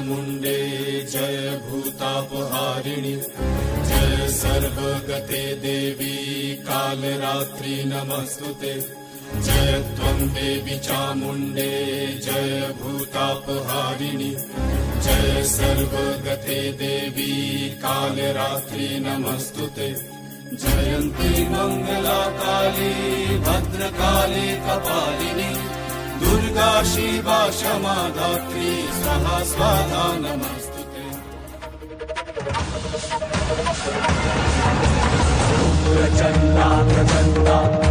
चामुण्डे जय भूतापहारिणि जय सर्वगते देवी कालरात्रि नमस्तुते जय त्वं देवी चामुण्डे जय भूतापहारिणि जय सर्वगते देवी कालरात्रि नमस्तुते जयन्ती मंगला काली भद्रकाली कपालिनी दुर्गा शिवा क्षमा धात्री स्वाहा स्वाहा नमस्तुते। प्रचंडा प्रचंडा